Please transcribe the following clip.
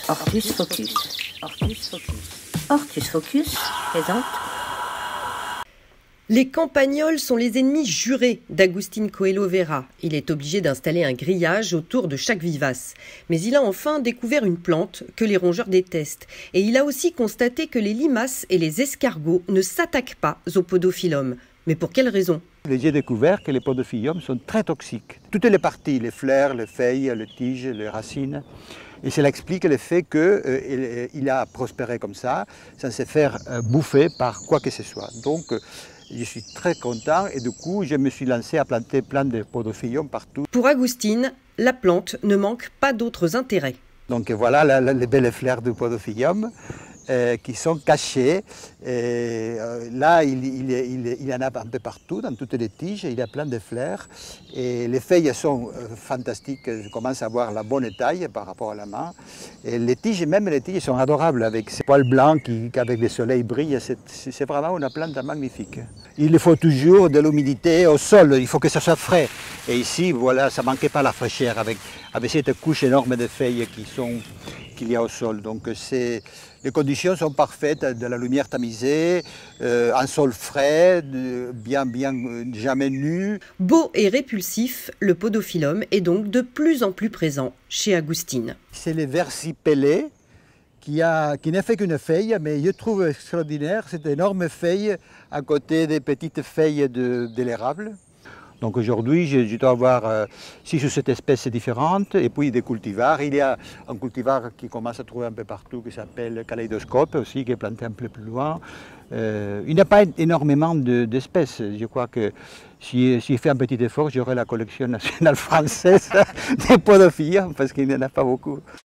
Ortus Focus. Ortus Focus. Ortus Focus présente. Les campagnols sont les ennemis jurés d'Agustín Coelho Vera. Il est obligé d'installer un grillage autour de chaque vivace. Mais il a enfin découvert une plante que les rongeurs détestent. Et il a aussi constaté que les limaces et les escargots ne s'attaquent pas aux podophyllum. Mais pour quelle raison ? J'ai découvert que les podophyllum sont très toxiques. Toutes les parties, les fleurs, les feuilles, les tiges, les racines. Et cela explique le fait qu'il a prospéré comme ça, sans se faire bouffer par quoi que ce soit. Donc, je suis très content et du coup, je me suis lancé à planter plein de podophyllum partout. Pour Agustín, la plante ne manque pas d'autres intérêts. Donc voilà les belles fleurs du podophyllum qui sont cachées. Là, il y en a un peu partout, dans toutes les tiges, il y a plein de fleurs. Et les feuilles sont fantastiques, je commence à voir la bonne taille par rapport à la main. Et les tiges, même les tiges sont adorables, avec ces poils blancs qui avec le soleil brillent. C'est vraiment une plante magnifique. Il faut toujours de l'humidité au sol, il faut que ça soit frais. Et ici, voilà, ça ne manquait pas la fraîcheur avec cette couche énorme de feuilles qu'il y a au sol. Donc les conditions sont parfaites, de la lumière tamisée, un sol frais, bien jamais nu. Beau et répulsif, le podophyllum est donc de plus en plus présent chez Agustín. C'est le versipellé qui n'a fait qu'une feuille, mais je trouve extraordinaire cette énorme feuille à côté des petites feuilles de l'érable. Donc aujourd'hui, je dois avoir 6 ou 7 espèces différentes et puis des cultivars. Il y a un cultivar qui commence à trouver un peu partout qui s'appelle Kaléidoscope aussi, qui est planté un peu plus loin. Il n'y a pas énormément d'espèces. Je crois que si je fais un petit effort, j'aurai la collection nationale française des podophyllum parce qu'il n'y en a pas beaucoup.